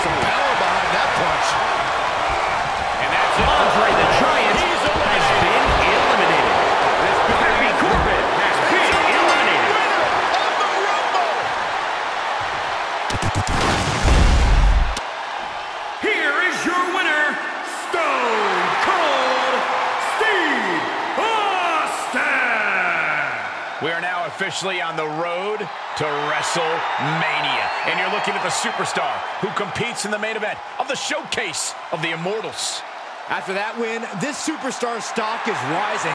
some power behind that punch. And that's it. Andre the Giant has been eliminated. Happy Corbin has been eliminated. Here is your winner, Stone Cold Steve Austin. We are now officially on the road to WrestleMania. And you're looking at the superstar who competes in the main event of the Showcase of the Immortals. After that win, this superstar stock is rising.